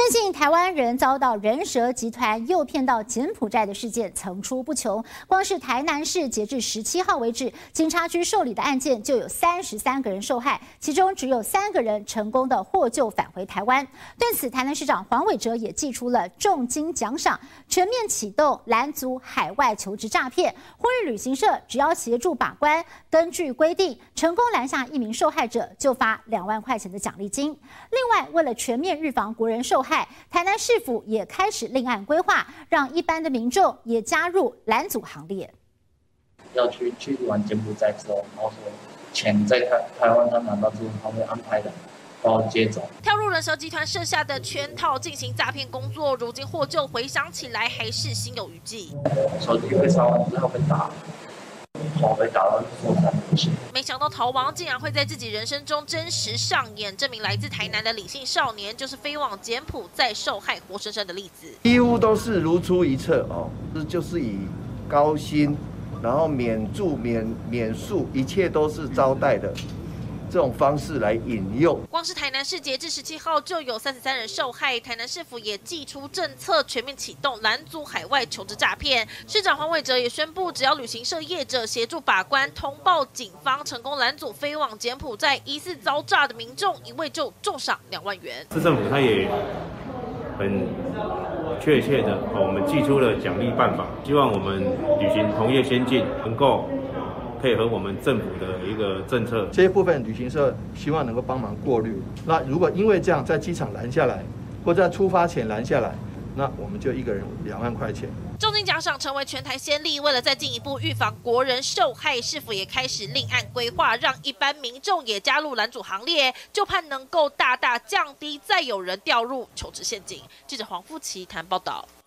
最近台湾人遭到人蛇集团诱骗到柬埔寨的事件层出不穷。光是台南市截至17号为止，警察局受理的案件就有33个人受害，其中只有3个人成功的获救返回台湾。对此，台南市长黄伟哲也祭出了重金奖赏，全面启动拦阻海外求职诈骗，呼吁旅行社只要协助把关，根据规定成功拦下1名受害者，就发2万块钱的奖励金。另外，为了全面预防国人受害，台南市府也开始另案规划，让一般的民众也加入拦阻行列。 要去完柬埔寨之后，然后说钱在台湾他拿到之后，他会安排人把我接走。 跳入人蛇集团设下的圈套进行诈骗工作，如今获救，回想起来还是心有余悸。 手机被烧完之后被打。头被打到破产不行， 没想到逃亡竟然会在自己人生中真实上演。这名来自台南的李姓少年，就是飞往柬埔寨受害活生生的例子。 几乎都是如出一辙哦，就是以高薪，然后免住、免宿，一切都是招待的。这种方式来引诱， 光是台南市截至17号就有33人受害。台南市府也祭出政策，全面启动拦阻海外求职诈骗。市长黄伟哲也宣布，只要旅行社业者协助把关，通报警方，成功拦阻飞往柬埔寨疑似遭诈的民众，一位就重赏2万元。 市政府他也很确切的，我们祭出了奖励办法，希望我们旅行同业先进能够配合我们政府的一个政策， 这一部分旅行社希望能够帮忙过滤。那如果因为这样在机场拦下来，或在出发前拦下来，那我们就一个人2万块钱。 重金奖赏成为全台先例，为了再进一步预防国人受害，市府也开始另案规划，让一般民众也加入拦阻行列，就盼能够大大降低再有人掉入求职陷阱。记者黄富琪谈报道。